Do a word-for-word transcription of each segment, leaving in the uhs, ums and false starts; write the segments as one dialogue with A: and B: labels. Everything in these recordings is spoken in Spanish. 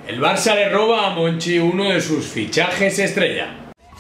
A: El Barça le roba a Monchi uno de sus fichajes estrella.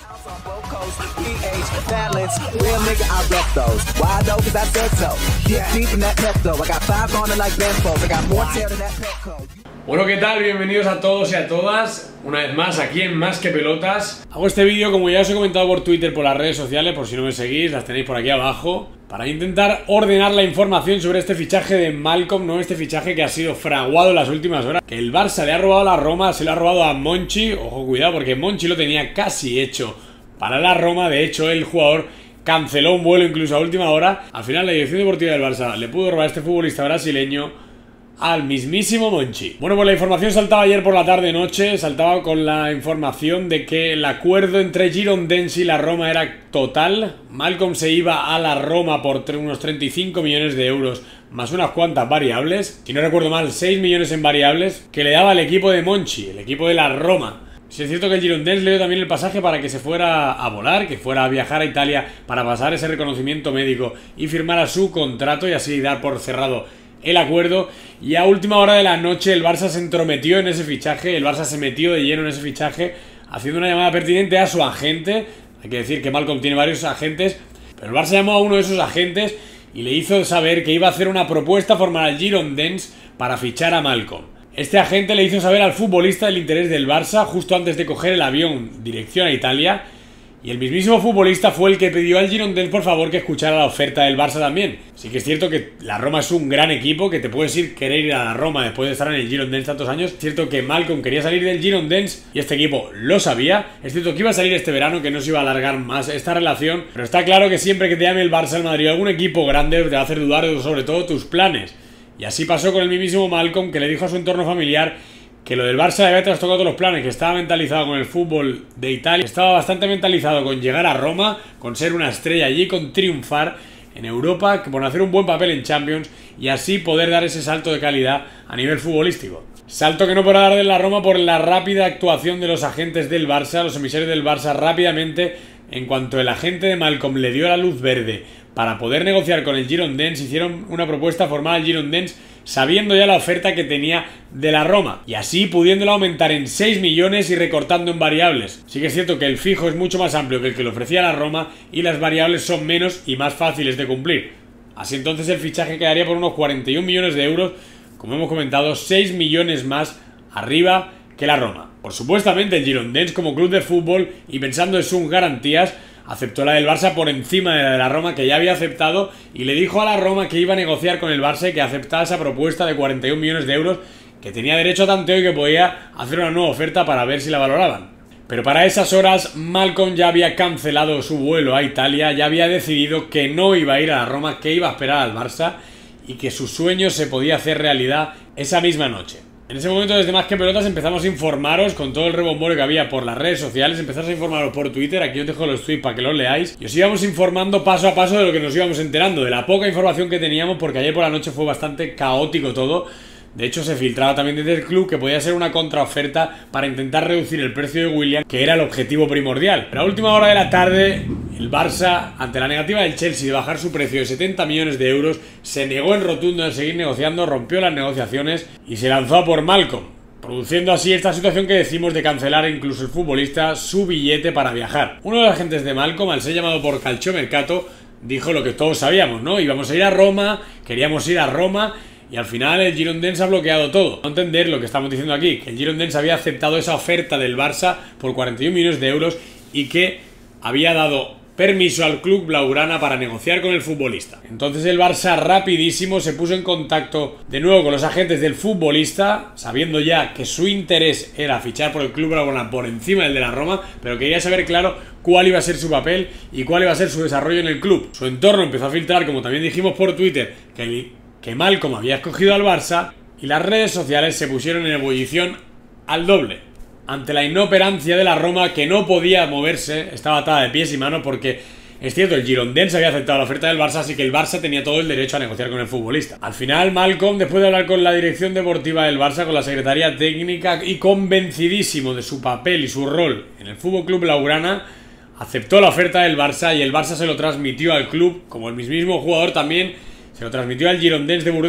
A: Bueno, ¿qué tal? Bienvenidos a todos y a todas, una vez más aquí en Más que Pelotas. Hago este vídeo, como ya os he comentado por Twitter, por las redes sociales, por si no me seguís, las tenéis por aquí abajo, para intentar ordenar la información sobre este fichaje de Malcom, ¿no? Este fichaje que ha sido fraguado en las últimas horas, que el Barça le ha robado a la Roma, se lo ha robado a Monchi. Ojo, cuidado, porque Monchi lo tenía casi hecho para la Roma. De hecho, el jugador canceló un vuelo incluso a última hora. Al final la dirección deportiva del Barça le pudo robar a este futbolista brasileño al mismísimo Monchi. Bueno, pues la información saltaba ayer por la tarde-noche, saltaba con la información de que el acuerdo entre Girondins y la Roma era total. Malcom se iba a la Roma por unos treinta y cinco millones de euros, más unas cuantas variables, si no recuerdo mal, seis millones en variables, que le daba el equipo de Monchi, el equipo de la Roma. Si es cierto que el Girondins le dio también el pasaje para que se fuera a volar, que fuera a viajar a Italia para pasar ese reconocimiento médico y firmara su contrato y así dar por cerrado el acuerdo. Y a última hora de la noche el Barça se entrometió en ese fichaje, el Barça se metió de lleno en ese fichaje, haciendo una llamada pertinente a su agente. Hay que decir que Malcom tiene varios agentes, pero el Barça llamó a uno de esos agentes y le hizo saber que iba a hacer una propuesta formal al Girondins para fichar a Malcom. Este agente le hizo saber al futbolista el interés del Barça justo antes de coger el avión dirección a Italia, y el mismísimo futbolista fue el que pidió al Girondins por favor que escuchara la oferta del Barça también. Sí que es cierto que la Roma es un gran equipo, que te puedes ir querer ir a la Roma después de estar en el Girondins tantos años. Es cierto que Malcom quería salir del Girondins y este equipo lo sabía. Es cierto que iba a salir este verano, que no se iba a alargar más esta relación, pero está claro que siempre que te llame el Barça, el Madrid o algún equipo grande te va a hacer dudar sobre todo tus planes. Y así pasó con el mismísimo Malcom, que le dijo a su entorno familiar que lo del Barça le había trastocado todos los planes, que estaba mentalizado con el fútbol de Italia, estaba bastante mentalizado con llegar a Roma, con ser una estrella allí, con triunfar en Europa, con hacer un buen papel en Champions y así poder dar ese salto de calidad a nivel futbolístico. Salto que no podrá dar de la Roma por la rápida actuación de los agentes del Barça, los emisarios del Barça rápidamente. En cuanto el agente de Malcom le dio la luz verde para poder negociar con el Girondins, hicieron una propuesta formal al Girondins sabiendo ya la oferta que tenía de la Roma y así pudiéndola aumentar en seis millones y recortando en variables. Sí que es cierto que el fijo es mucho más amplio que el que le ofrecía la Roma y las variables son menos y más fáciles de cumplir. Así entonces el fichaje quedaría por unos cuarenta y un millones de euros, como hemos comentado, seis millones más arriba que la Roma. Por supuestamente el Girondins, como club de fútbol y pensando en sus garantías, aceptó la del Barça por encima de la de la Roma, que ya había aceptado, y le dijo a la Roma que iba a negociar con el Barça y que aceptaba esa propuesta de cuarenta y un millones de euros, que tenía derecho a tanteo y que podía hacer una nueva oferta para ver si la valoraban. Pero para esas horas Malcom ya había cancelado su vuelo a Italia, ya había decidido que no iba a ir a la Roma, que iba a esperar al Barça y que su sueño se podía hacer realidad esa misma noche. En ese momento, desde Más que Pelotas, empezamos a informaros con todo el rebomborio que había por las redes sociales. Empezamos a informaros por Twitter, aquí os dejo los tweets para que los leáis. Y os íbamos informando paso a paso de lo que nos íbamos enterando, de la poca información que teníamos, porque ayer por la noche fue bastante caótico todo. De hecho, se filtraba también desde el club que podía ser una contraoferta para intentar reducir el precio de Willian, que era el objetivo primordial. Pero a última hora de la tarde, el Barça, ante la negativa del Chelsea de bajar su precio de setenta millones de euros, se negó en rotundo a seguir negociando, rompió las negociaciones y se lanzó a por Malcom, produciendo así esta situación que decimos de cancelar incluso el futbolista su billete para viajar. Uno de los agentes de Malcom, al ser llamado por Calciomercato, dijo lo que todos sabíamos, ¿no? Íbamos a ir a Roma, queríamos ir a Roma, y al final el Girondins ha bloqueado todo. No entender lo que estamos diciendo aquí, que el Girondins había aceptado esa oferta del Barça por cuarenta y un millones de euros y que había dado permiso al club blaugrana para negociar con el futbolista. Entonces el Barça rapidísimo se puso en contacto de nuevo con los agentes del futbolista, sabiendo ya que su interés era fichar por el club blaugrana por encima del de la Roma, pero quería saber claro cuál iba a ser su papel y cuál iba a ser su desarrollo en el club. Su entorno empezó a filtrar, como también dijimos por Twitter, que el que Malcom había escogido al Barça, y las redes sociales se pusieron en ebullición al doble ante la inoperancia de la Roma, que no podía moverse, estaba atada de pies y manos, porque es cierto, el Girondins había aceptado la oferta del Barça, así que el Barça tenía todo el derecho a negociar con el futbolista. Al final Malcom, después de hablar con la dirección deportiva del Barça, con la secretaría técnica y convencidísimo de su papel y su rol en el F C Blaugrana, aceptó la oferta del Barça y el Barça se lo transmitió al club, como el mismo jugador también se lo transmitió al Girondins de Burdeos.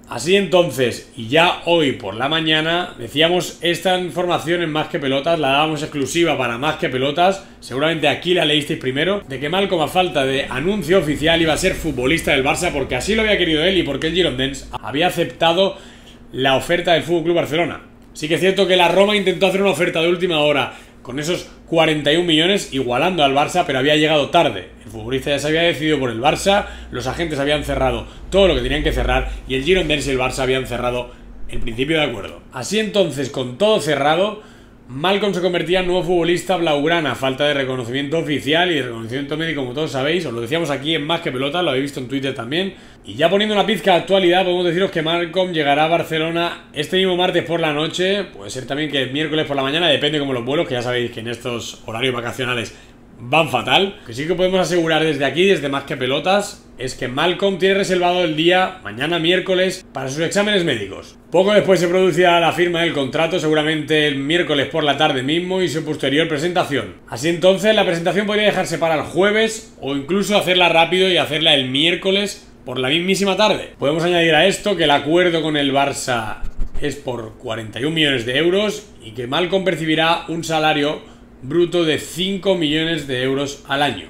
A: Así entonces, y ya hoy por la mañana, decíamos esta información en Más que Pelotas, la dábamos exclusiva para Más que Pelotas, seguramente aquí la leísteis primero, de que Malcom, a falta de anuncio oficial, iba a ser futbolista del Barça porque así lo había querido él y porque el Girondins había aceptado la oferta del F C Barcelona. Sí que es cierto que la Roma intentó hacer una oferta de última hora con esos cuarenta y un millones, igualando al Barça, pero había llegado tarde. El futbolista ya se había decidido por el Barça, los agentes habían cerrado todo lo que tenían que cerrar y el Girondins y el Barça habían cerrado el principio de acuerdo. Así entonces, con todo cerrado, Malcom se convertía en nuevo futbolista blaugrana, a falta de reconocimiento oficial y de reconocimiento médico, como todos sabéis. Os lo decíamos aquí en Más que Pelotas, lo habéis visto en Twitter también. Y ya poniendo una pizca de actualidad, podemos deciros que Malcom llegará a Barcelona este mismo martes por la noche. Puede ser también que el miércoles por la mañana, depende como los vuelos, que ya sabéis que en estos horarios vacacionales van fatal. Que sí que podemos asegurar desde aquí, desde Más que Pelotas, es que Malcom tiene reservado el día, mañana miércoles, para sus exámenes médicos. Poco después se producirá la firma del contrato, seguramente el miércoles por la tarde mismo, y su posterior presentación. Así entonces, la presentación podría dejarse para el jueves, o incluso hacerla rápido y hacerla el miércoles por la mismísima tarde. Podemos añadir a esto que el acuerdo con el Barça es por cuarenta y un millones de euros y que Malcom percibirá un salario bruto de cinco millones de euros al año.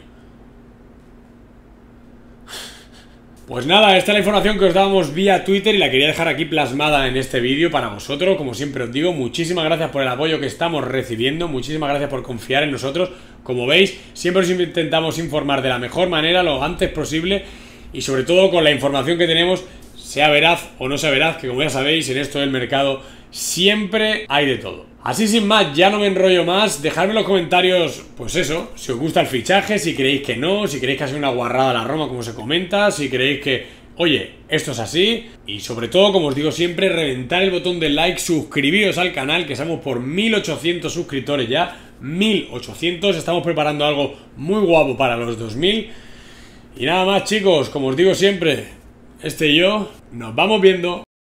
A: Pues nada, esta es la información que os dábamos vía Twitter y la quería dejar aquí plasmada en este vídeo para vosotros. Como siempre os digo, muchísimas gracias por el apoyo que estamos recibiendo, muchísimas gracias por confiar en nosotros. Como veis, siempre os intentamos informar de la mejor manera, lo antes posible, y sobre todo con la información que tenemos, sea veraz o no sea veraz, que como ya sabéis, en esto del mercado siempre hay de todo. Así sin más, ya no me enrollo más, dejadme en los comentarios, pues eso, si os gusta el fichaje, si creéis que no, si creéis que ha sido una guarrada la Roma como se comenta, si creéis que, oye, esto es así, y sobre todo, como os digo siempre, reventar el botón de like, suscribiros al canal, que estamos por mil ochocientos suscriptores ya, mil ochocientos, estamos preparando algo muy guapo para los dos mil, y nada más chicos, como os digo siempre, este y yo, nos vamos viendo.